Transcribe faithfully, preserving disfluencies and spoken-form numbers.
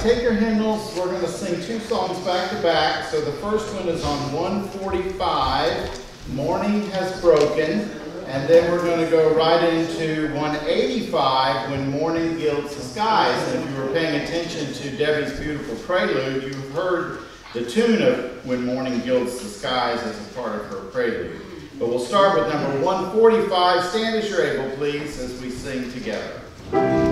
take your hymnals. We're going to sing two songs back to back. So the first one is on one forty-five, Morning Has Broken. And then we're going to go right into one eighty-five, When Morning Gilds the Skies. And if you were paying attention to Debbie's beautiful prelude, you've heard the tune of When Morning Gilds the Skies as a part of her prelude. But we'll start with number one forty-five. Stand as you're able, please, as we sing together.